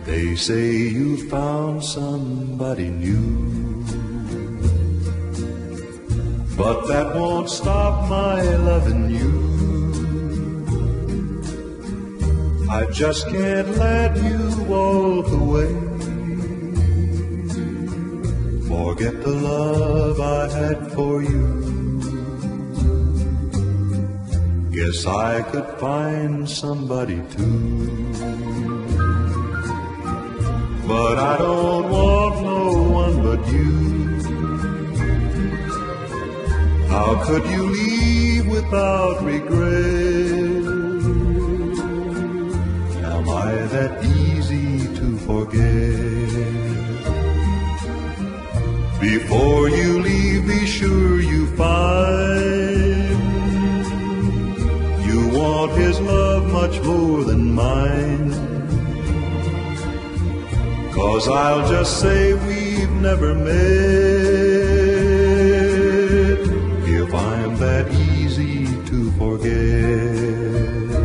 They say you found somebody new, but that won't stop my loving you. I just can't let you walk away. Forget the love I had for you. Guess I could find somebody too. But I don't want no one but you. How could you leave without regret? Am I that easy to forget? Before you leave, be sure you find you want his love much more than mine. 'Cause I'll just say we've never met if I'm that easy to forget.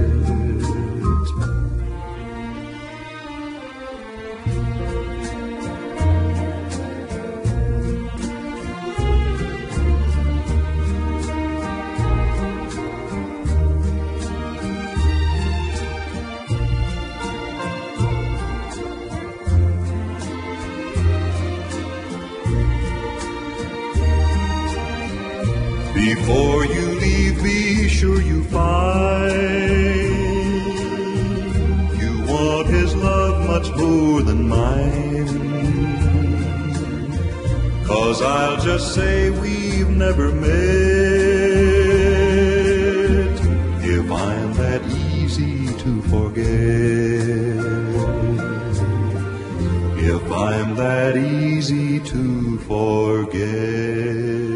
Before you leave, be sure you find you want his love much more than mine. 'Cause I'll just say we've never met if I'm that easy to forget. If I'm that easy to forget.